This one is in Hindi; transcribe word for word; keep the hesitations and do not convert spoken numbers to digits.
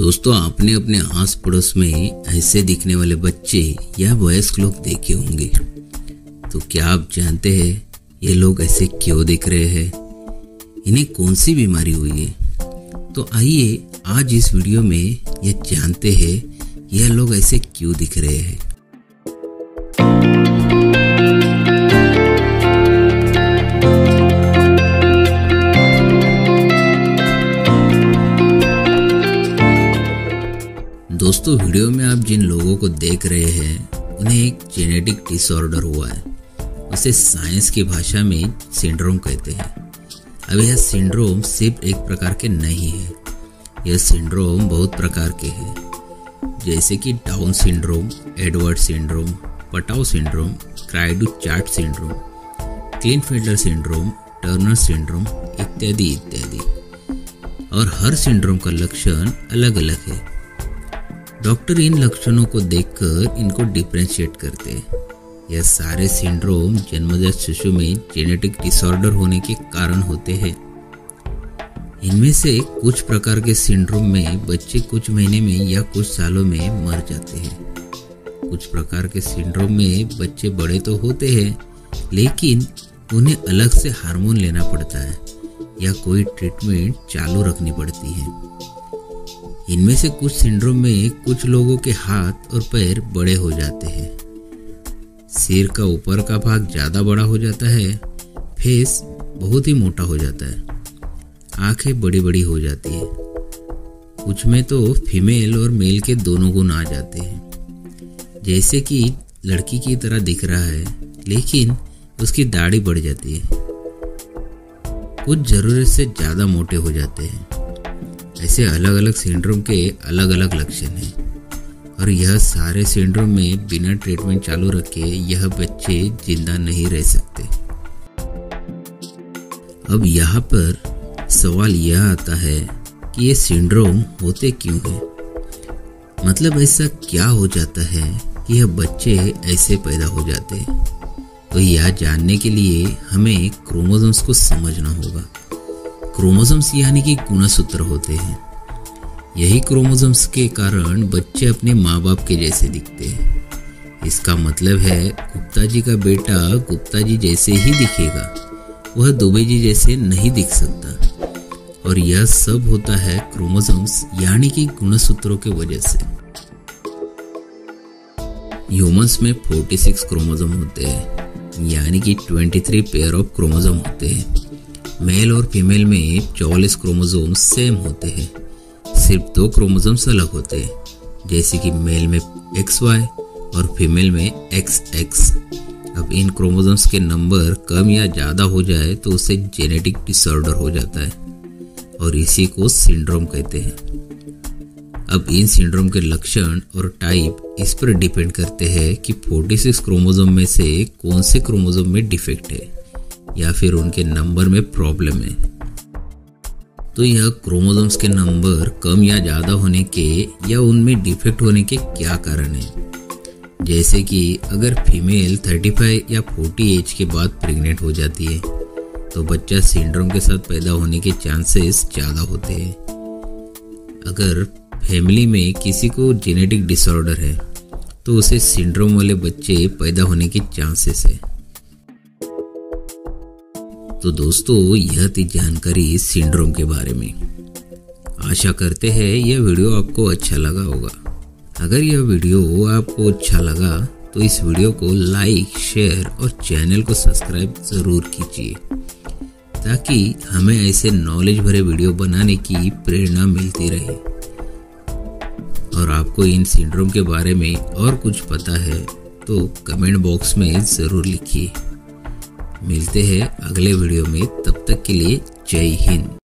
दोस्तों, आपने अपने आस पड़ोस में ऐसे दिखने वाले बच्चे या वयस्क लोग देखे होंगे। तो क्या आप जानते हैं ये लोग ऐसे क्यों दिख रहे हैं, इन्हें कौन सी बीमारी हुई है? तो आइए आज इस वीडियो में ये जानते हैं यह लोग ऐसे क्यों दिख रहे हैं। दोस्तों, वीडियो में आप जिन लोगों को देख रहे हैं उन्हें एक जेनेटिक डिसऑर्डर हुआ है। उसे साइंस की भाषा में सिंड्रोम कहते हैं। अब यह सिंड्रोम सिर्फ एक प्रकार के नहीं है, यह सिंड्रोम बहुत प्रकार के हैं, जैसे कि Down syndrome, Edward syndrome, Patau syndrome, cri du chat syndrome, Klinefelter syndrome, Turner syndrome इत्यादि इत्यादि। और हर सिंड्रोम का लक्षण अलग अलग है। डॉक्टर इन लक्षणों को देखकर इनको डिफरेंशिएट करते हैं। यह सारे सिंड्रोम जन्मजात शिशु में जेनेटिक डिसऑर्डर होने के कारण होते हैं। इनमें से कुछ प्रकार के सिंड्रोम में बच्चे कुछ महीने में या कुछ सालों में मर जाते हैं। कुछ प्रकार के सिंड्रोम में बच्चे बड़े तो होते हैं, लेकिन उन्हें अलग से हार्मोन लेना पड़ता है या कोई ट्रीटमेंट चालू रखनी पड़ती है। इनमें से कुछ सिंड्रोम में कुछ लोगों के हाथ और पैर बड़े हो जाते हैं, सिर का ऊपर का भाग ज़्यादा बड़ा हो जाता है, फेस बहुत ही मोटा हो जाता है, आंखें बड़ी बड़ी हो जाती है। कुछ में तो फीमेल और मेल के दोनों गुण आ जाते हैं, जैसे कि लड़की की तरह दिख रहा है लेकिन उसकी दाढ़ी बढ़ जाती है। कुछ ज़रूरत से ज़्यादा मोटे हो जाते हैं। ऐसे अलग अलग सिंड्रोम के अलग अलग लक्षण हैं और यह सारे सिंड्रोम में बिना ट्रीटमेंट चालू रखे यह बच्चे जिंदा नहीं रह सकते। अब यहाँ पर सवाल यह आता है कि ये सिंड्रोम होते क्यों हैं? मतलब ऐसा क्या हो जाता है कि यह बच्चे ऐसे पैदा हो जाते हैं? तो यह जानने के लिए हमें क्रोमोसोम्स को समझना होगा। क्रोमोसोम्स यानी कि गुणसूत्र होते हैं। यही क्रोमोसोम्स के कारण बच्चे अपने माँ बाप के जैसे दिखते हैं। इसका मतलब है गुप्ता जी का बेटा गुप्ता जी जैसे ही दिखेगा, वह दुबे जी जैसे नहीं दिख सकता। और यह सब होता है क्रोमोसोम्स यानी कि गुणसूत्रों के वजह से। ह्यूमंस में छियालीस क्रोमोसोम होते हैं, यानी कि तेईस पेयर ऑफ क्रोमोसोम होते हैं। मेल और फीमेल में चौवालीस क्रोमोसोम सेम होते हैं, सिर्फ दो क्रोमोसोम्स अलग होते हैं, जैसे कि मेल में एक्स वाई और फीमेल में एक्स एक्स। अब इन क्रोमोसोम्स के नंबर कम या ज़्यादा हो जाए तो उसे जेनेटिक डिसऑर्डर हो जाता है और इसी को सिंड्रोम कहते हैं। अब इन सिंड्रोम के लक्षण और टाइप इस पर डिपेंड करते हैं कि छियालीस क्रोमोसोम में से कौन से क्रोमोसोम में डिफेक्ट है या फिर उनके नंबर में प्रॉब्लम है। तो यह क्रोमोसोम्स के नंबर कम या ज़्यादा होने के या उनमें डिफेक्ट होने के क्या कारण है? जैसे कि अगर फीमेल पैंतीस या चालीस एज के बाद प्रेग्नेंट हो जाती है तो बच्चा सिंड्रोम के साथ पैदा होने के चांसेस ज़्यादा होते हैं। अगर फैमिली में किसी को जेनेटिक डिसऑर्डर है तो उसे सिंड्रोम वाले बच्चे पैदा होने के चांसेस है। तो दोस्तों, यह थी जानकारी सिंड्रोम के बारे में। आशा करते हैं यह वीडियो आपको अच्छा लगा होगा। अगर यह वीडियो आपको अच्छा लगा तो इस वीडियो को लाइक, शेयर और चैनल को सब्सक्राइब ज़रूर कीजिए, ताकि हमें ऐसे नॉलेज भरे वीडियो बनाने की प्रेरणा मिलती रहे। और आपको इन सिंड्रोम के बारे में और कुछ पता है तो कमेंट बॉक्स में ज़रूर लिखिए। मिलते हैं अगले वीडियो में, तब तक के लिए जय हिंद।